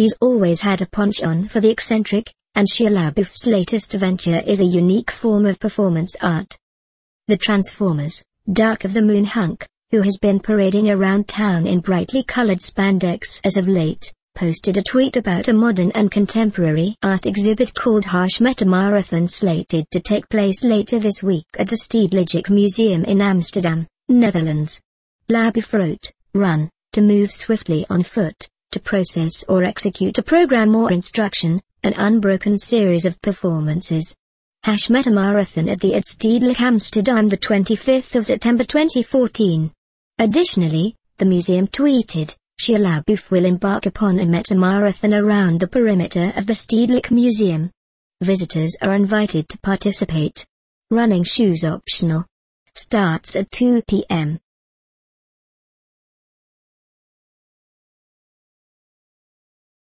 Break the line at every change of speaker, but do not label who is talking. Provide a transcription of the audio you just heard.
He's always had a penchant for the eccentric, and Shia LaBeouf's latest venture is a unique form of performance art. The Transformers, Dark of the Moon hunk, who has been parading around town in brightly colored spandex as of late, posted a tweet about a modern and contemporary art exhibit called Hashmeta Marathon slated to take place later this week at the Stedelijk Museum in Amsterdam, Netherlands. LaBeouf wrote, "Run, to move swiftly on foot, to process or execute a program or instruction, an unbroken series of performances. Hashmeta Marathon at the Stedelijk Amsterdam, the 25th of September 2014. Additionally, the museum tweeted, Shia LaBeouf will embark upon a meta-marathon around the perimeter of the Stedelijk Museum. Visitors are invited to participate. Running shoes optional. Starts at 2 p.m.